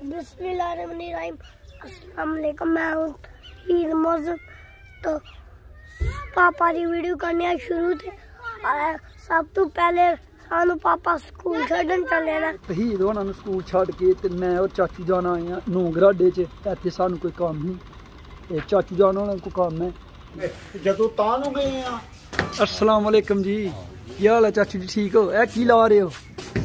बिस्मिल्लाहिर्रहमानिर्रहीम। अस्सलाम वालेकुम। मैं हूँ ईद मौजूद। तो पापा की वीडियो करने शुरू थे। सब तो पहले सानू पापा स्कूल छड्डन चले ना। शहीद होना स्कूल छड्ड के ते मैं और चाचू जान आए हैं नूंगराडे च। इत्थे सानू कोई कम्म नहीं, चाचू जान होना कोई कम्म है जदों तां गए हैं। अस्सलाम वालेकुम जी, क्या हाल है चाचू जी? ठीक हो? ए की ला रहे हो?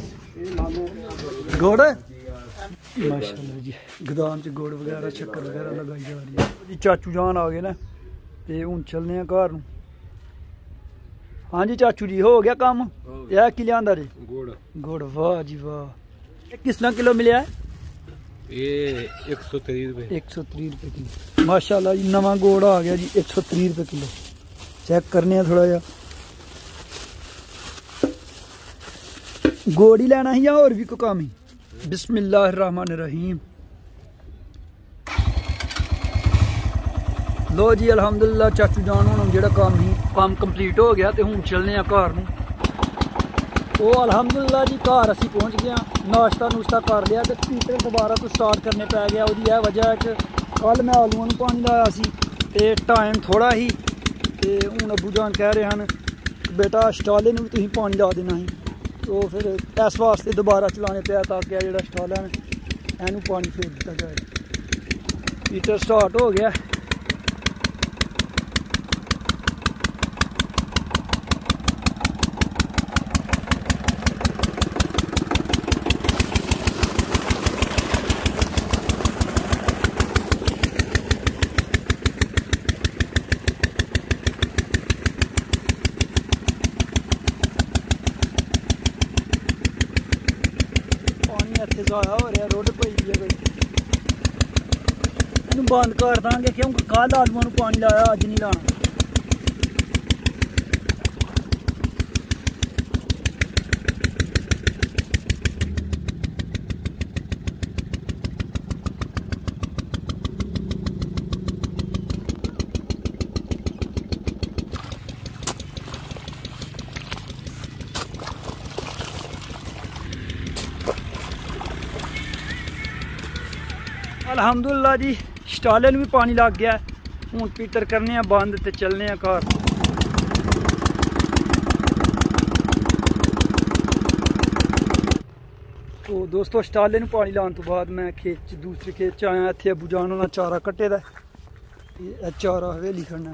गुड़ माशाल्लाह जी, गोदाम च गुड़ वगैरह शक्कर वगैरह लगाई जा रही है जी। चाचू जान आ गए ना ते हुण चलने घर नूं। हाँ जी चाचू जी, हो गया काम? यह की लियांदा जी? गुड़। वाह जी वाह। किस तरह किलो मिले? ये 130 रुपये। 130 रुपये किलो माशाल्लाह जी। नवा गुड़ आ गया जी 130 रुपये किलो। चेक करने थोड़ा जा गुड़ ही लेना ही या और भी कोई काम ही? बिस्मिल्लाहिर्रहमानिर्रहीम। लो जी अल्हम्दुलिल्लाह चाचू जान हुण जेड़ा काम कंप्लीट हो गया ते हुण चलने घर नूं। ओ अल्हम्दुलिल्लाह जी घर असीं पहुंच गए। नाश्ता नूश्ता कर लिया ते पीटर दोबारा तो स्टार्ट करने पै गया। ओहदी यह वजह है कि कल मैं आलूआं नूं पानी लाया सी ते टाइम थोड़ा ही ते हुण अब्बू जान कह रहे हैं बेटा स्टाले नूं भी तुसीं पानी ला देना ही। तो फिर इस वास्ते दोबारा चलाने पे ताकि जो स्टाल है इनू पानी फेर दिता जाए। हीटर स्टार्ट हो गया। ज़ाया हो रहा रोड पई दी है कोई बंद कर देंगे क्योंकि कल आलूआं नूं पानी लाया अज नहीं लाना। अल्हम्दुलिल्लाह जी स्टाले भी पानी लग गया। हूँ पीटर करने बंद ते चलने घर। तो दोस्तों स्टाले पानी लाने तो बाद मैं खेत च दूसरे खेत च आया। इत्थे अब्बू जान होना चारा कट्टे दा चारा हवेली खड़ना।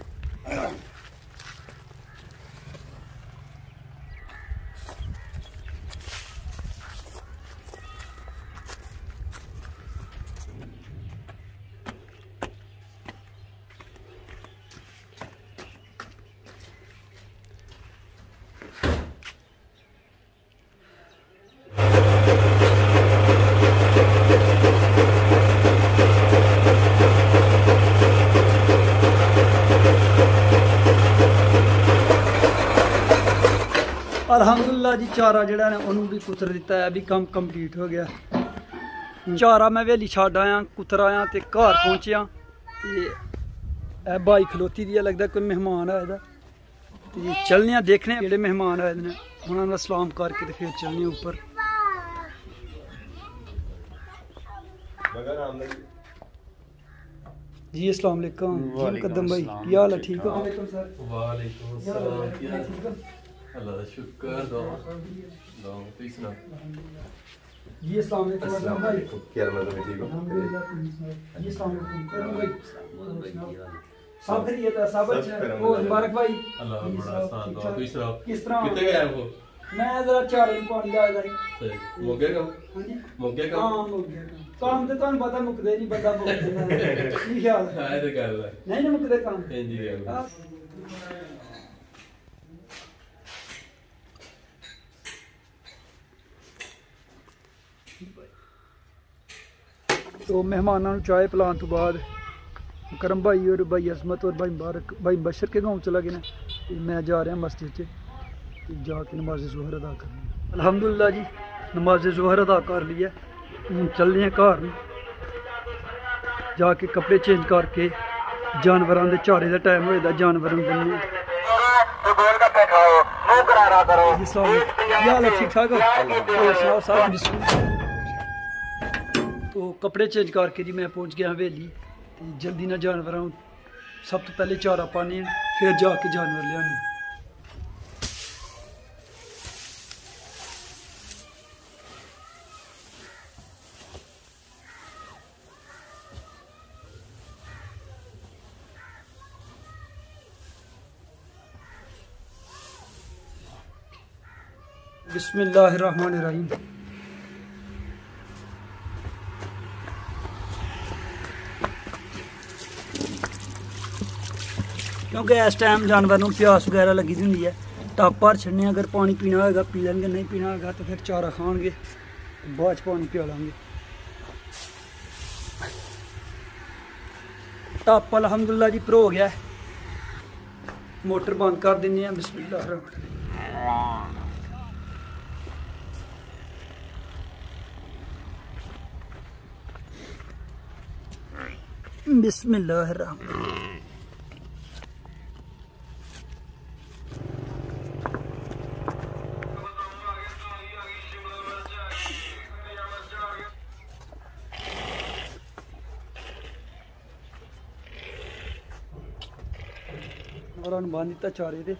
अल्हम्दुलिल्लाह जी चारा जड़ा ने उन्होंने भी कुतर दिता है। अभी काम कंप्लीट हो गया। चारा मैं वेली छड्ड आया, कुतर आया तो घर पहुंचिया तो बाई खलोती दी लगता कोई मेहमान आए दा। तो चलने देखने जेडे मेहमान आए ने उन्होंने सलाम करके फिर चलने ऊपर। जी अस्सलाम वालेकुम जी मुकद्दम भाई, क्या हाल है? ठीक हो? वालेकुम सर। वालेकुम अस्सलाम। अल्लाह दा शुक्र। जी अस्सलाम वालेकुम भाई। क्या हाल है? ठीक हो? अल्हम्दुलिल्लाह। जी अस्सलाम वालेकुम भाई। सब खैरियत है? सब अच्छा है? और मुबारक भाई। अल्लाह बड़ा आसान दो। किस तरह कितने गए वो? मैं जरा चारे पानी लाया था। मुक गया काम? हां जी मुक गया काम? हां मुक गया काम। तो तुहानू पता मुकदे नहीं, बंदा मुक देना की ख्याल है? हां ये तो गल है। नहीं मुकदे काम। हां जी गल। तो मेहमानों चाय पिलाने तो बाद करम भाई और भाई असमत और भाई मुबारक भाई बशर के गाँव चला गया। मैं जा रहा मस्जिद से जाके नमाज ज़ोहर अदा करनी। अल्हम्दुलिल्लाह जी नमाज ज़ोहर अदा कर लिया। चलने घर जाके कपड़े चेंज करके जानवरों के झाड़े का टाइम होएगा, जानवरों बनने। ठीक ठाक हो? तो कपड़े चेंज करके जी मैं पहुंच गया हवेली। तो जल्दी ना जानवर सब तो पहले चारा पाने फिर जाके जानवर लिया। बिस्मिल्लाहिर्रहमानिर्रहीम। क्योंकि इस टाइम जानवर को प्यास वगैरह लगी होंगी है, टप भर छड़ने, अगर पानी पीना होगा पी लेंगे, नहीं पीना होगा तो फिर चारा खाएंगे, बाद पानी पिया लेंगे। टप अल्हम्दुलिल्लाह जी प्रो हो गया है। मोटर बंद कर देनी है। बिस्मिल्लाह। बिस्मिल्लाहिर्रहमानिर्रहीम। और बांध दिता चारे दे।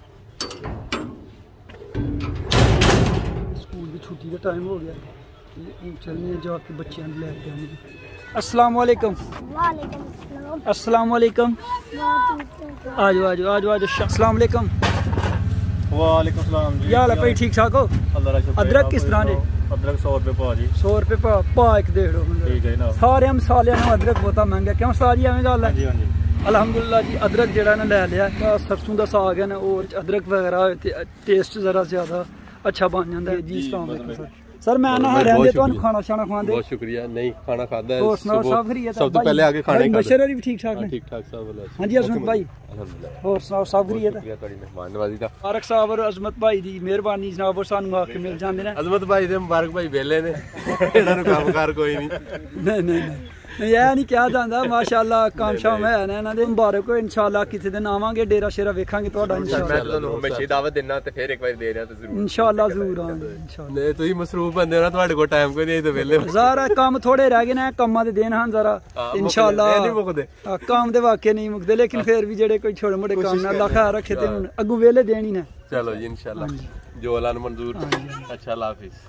स्कूल की छुट्टी का टाइम हो गया, चलने जाके बच्चे लेके आएंगे। अस्सलाम वालेकुम। अस्सलाम वालेकुम। आजो आजो आजो आजो। अस्सलाम वालेकुम। वालेकुम सलाम जी। क्या हाल है भाई, ठीक ठाक हो? अदरक किस तरह जी? अदरक 100 रुपए पा जी। 100 रुपए पा एक देख लो। ठीक है ना। सारे मसाले अदरक बहुत महंगा, क्यों सारी एवं गल है? जी हाँ जी। अलहमदुलिल्लाह जी अदरक जरा ना लै लिया, सरसों का साग है ना, और अदरक वगैरह टेस्ट जरा ज्यादा अच्छा बन जाता है जी। सर मैं ना रहंदे तो खाना शाना खवांदे। बहुत शुक्रिया। नहीं खाना खाता है। और सुनाओ सब खैरियत? सब तो पहले आगे खाने का बशर भी ठीक ठाक ने? ठीक ठाक सब वाला। हां जी अजमत भाई अल्हम्दुलिल्लाह। और सुनाओ सब खैरियत है? तुम्हारी मेहमान नवाजी दा फारक साहब और अजमत भाई दी मेहरबानी जनाब, और सानू आके मिल जांदे ने। अजमत भाई दे मुबारक भाई बेले ने, इन्हां नु कामकार कोई नहीं। नहीं नहीं नहीं यह नहीं क्या जाता, माशाअल्लाह काम शाम है ना इन्हां दे। मुबारक हो। इंशाअल्लाह किसी दिन आवांगे, डेरा शेरा वेखांगे तुहाडा इंशाअल्लाह। मैं ਤੁਹਾਨੂੰ ਹਮੇਸ਼ਾ ਦਾਵਤ ਦੇਣਾ ਤੇ ਫਿਰ ਇੱਕ ਵਾਰ ਦੇ ਰਿਹਾ ਤੇ ਜ਼ਰੂਰ इंशाअल्लाह जरूर आवांगे इंशाअल्लाह। ਨਹੀਂ ਤੁਸੀਂ ਮਸਰੂਫ ਬੰਦੇ ਹੋ ਨਾ, ਤੁਹਾਡੇ ਕੋਲ ਟਾਈਮ ਕੋਈ ਨਹੀਂ ਤੇ ਵਿਹਲੇ ज़रा काम थोड़े रह गए ने, कामां दे दिन हां ज़रा इंशाअल्लाह। नहीं मुकदे काम दे वाकई नहीं मुकदे, लेकिन फिर भी जेड़े कोई छोटे मोटे काम ना अल्लाह खैर रखे ते हुन अगू वेले देनी ने। चलो जी इंशाअल्लाह जो अल्लाह ने मंजूर। अच्छा अल्लाह हाफिज।